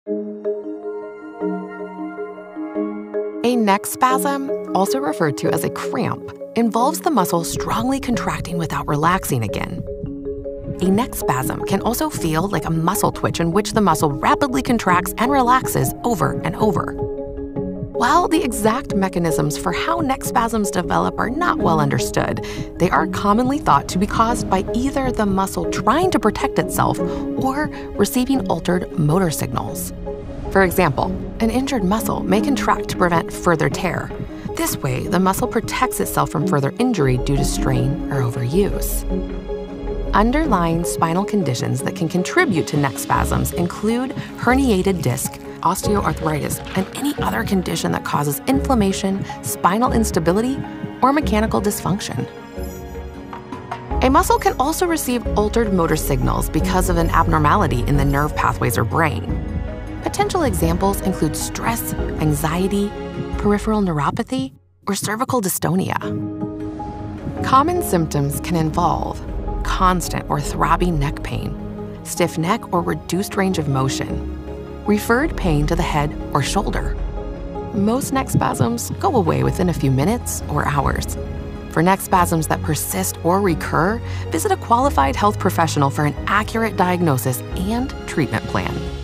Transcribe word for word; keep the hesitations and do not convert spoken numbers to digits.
A neck spasm, also referred to as a cramp, involves the muscle strongly contracting without relaxing again. A neck spasm can also feel like a muscle twitch in which the muscle rapidly contracts and relaxes over and over. While the exact mechanisms for how neck spasms develop are not well understood, they are commonly thought to be caused by either the muscle trying to protect itself or receiving altered motor signals. For example, an injured muscle may contract to prevent further tear. This way, the muscle protects itself from further injury due to strain or overuse. Underlying spinal conditions that can contribute to neck spasms include herniated disc, osteoarthritis, and any other condition that causes inflammation, spinal instability, or mechanical dysfunction. A muscle can also receive altered motor signals because of an abnormality in the nerve pathways or brain. Potential examples include stress, anxiety, peripheral neuropathy, or cervical dystonia. Common symptoms can involve constant or throbbing neck pain, stiff neck or reduced range of motion, referred pain to the head or shoulder. Most neck spasms go away within a few minutes or hours. For neck spasms that persist or recur, visit a qualified health professional for an accurate diagnosis and treatment plan.